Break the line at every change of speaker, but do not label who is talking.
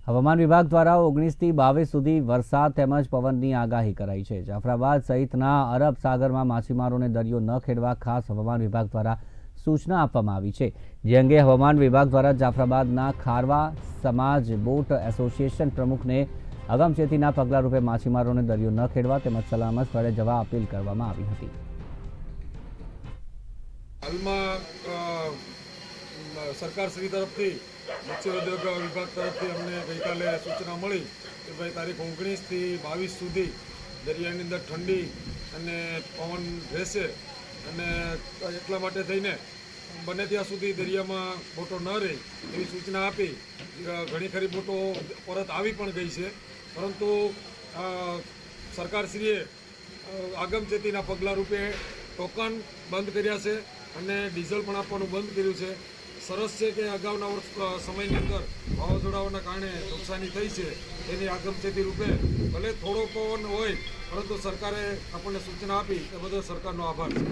હવામાન વિભાગ દ્વારા 19 થી 22 સુધી વરસાદ તેમજ પવનની આગાહી કરાઈ છે। જાફરાબાદ સહિતના અરબ સાગરમાં માછીમારોને દરિયો ન ખેડવા ખાસ હવામાન વિભાગ દ્વારા સૂચના આપવામાં આવી છે। જે અંગે હવામાન વિભાગ દ્વારા જાફરાબાદના ખારવા સમાજ બોટ એસોસિએશન પ્રમુખને અગમચેતીના પગલા રૂપે માછીમારોને દરિયો ન ખેડવા તેમજ સલામત સ્થળે જવા અપીલ કરવામાં આવી હતી।
સરકારશ્રી તરફથી મત્સ્યોદ્યોગ વિભાગ તરફથી અમને ગઈકાલે સૂચના મળી કે ભાઈ તારીખ 19 થી 22 સુધી દરિયાની અંદર ઠંડી અને પવન રહેશે અને એટલા માટે થઈને બને ત્યાં સુધી દરિયામાં બોટો ન રહે એવી સૂચના આપી। ઘણી ખરી બોટો પરત આવી પણ ગઈ છે, પરંતુ સરકારશ્રીએ આગમચેતીના પગલાં રૂપે ટોકન બંધ કર્યા છે અને ડીઝલ પણ આપવાનું બંધ કર્યું છે। સરસ છે કે અગાઉના સમયની અંદર વાવાઝોડાઓના કારણે નુકસાની થઈ છે, એની આગમચેતી રૂપે ભલે થોડો પવન હોય પરંતુ સરકારે આપણને સૂચના આપી એ બદલ સરકારનો આભાર છે।